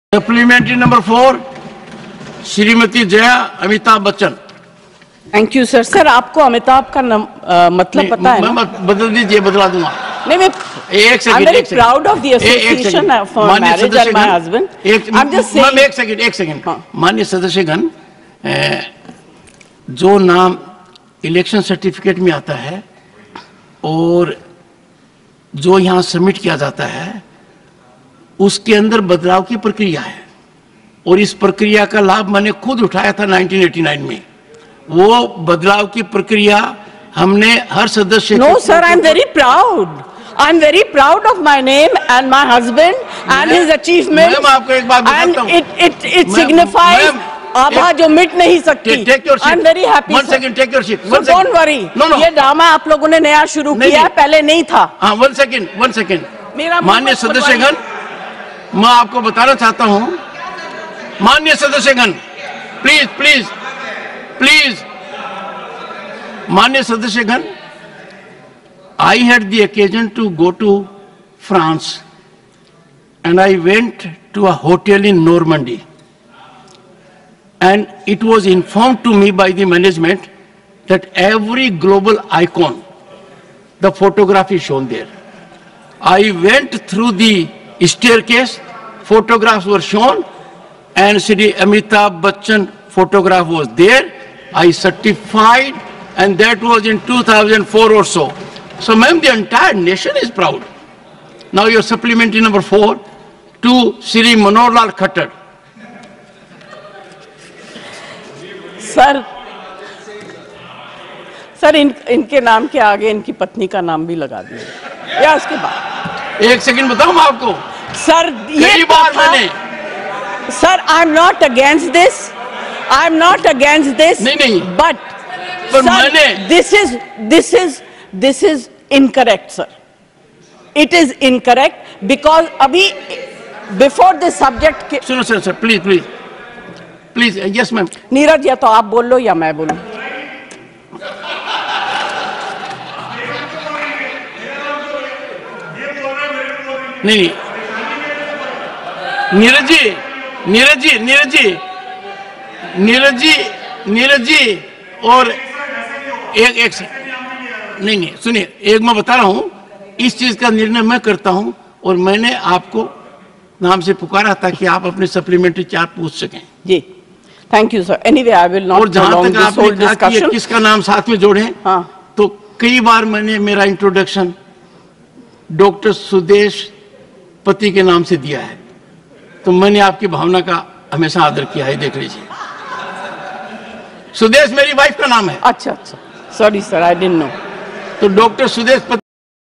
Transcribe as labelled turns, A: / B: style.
A: Supplementary number 4 Shrimati Jaya Amitabh Bachchan.
B: Thank you sir. Sir आपको अमिताभ का मतलब पता है ना?
A: बदल दीजिए, बदला दूंगा।
B: नहीं, मैं
A: एक second,
B: I'm very proud of the association for marriage and my husband. I'm just saying.
A: एक सेकंड। माननीय सदस्यगण, जो नाम इलेक्शन सर्टिफिकेट में आता है और जो यहाँ सबमिट किया जाता है उसके अंदर बदलाव की प्रक्रिया है और इस प्रक्रिया का लाभ मैंने खुद उठाया था 1989 में। वो बदलाव की प्रक्रिया हमने हर सदस्य
B: No sir, I'm very proud. I'm very proud of my name and my husband and his achievements.
A: Ma'am आपको एक बात बताता हूँ।
B: It signifies आभा जो मिट नहीं सकती। I'm very happy.
A: One second, take your seat.
B: So don't worry. ये ड्रामा आप लोगों ने नया शुरू किया है, पहले नहीं था।
A: हाँ, one second. माननीय सदस्यगण, मैं आपको बताना चाहता हूं, माननीय सदस्यगण, प्लीज, माननीय सदस्यगण, I had the occasion to go to France and I went to a hotel in Normandy and it was informed to me by the management that every global icon, the photograph is shown there. I went through the staircase, photographs were shown and Shri Amitabh Bachchan photograph was there. I certified and that was in 2004 or so. So ma'am, the entire nation is proud. Now your supplementary number 4 to Shri Manohar Lal Khattar.
B: Sir इनके नाम के आगे इनकी पत्नी का नाम भी लगा दिया या उसके बाद?
A: एक सेकंड बताऊं मैं आपको।
B: सर ये बार मैंने sir I am not against this
A: नहीं
B: बट
A: मैंने
B: this is incorrect sir. It is incorrect because अभी बिफोर दिस सब्जेक्ट
A: सुनो sir please yes ma'am.
B: Neeraj, या तो आप बोल लो या मैं बोलूं।
A: नहीं नीरज जी और एक नहीं सुनिए, एक मैं बता रहा हूं, इस चीज का निर्णय मैं करता हूं और मैंने आपको नाम से पुकारा था कि आप अपने सप्लीमेंट्री चार्ट पूछ सकें।
B: जी, thank you sir. Anyway I will not.
A: और जहां तक आपने कहा कि किसका नाम साथ में जोड़े, हाँ, तो कई बार मैंने मेरा इंट्रोडक्शन डॉक्टर सुदेश पति के नाम से दिया है, तो मैंने आपकी भावना का हमेशा आदर किया है। देख लीजिए, सुदेश मेरी वाइफ का नाम है।
B: अच्छा, sorry sir, I didn't know.
A: तो डॉक्टर सुदेश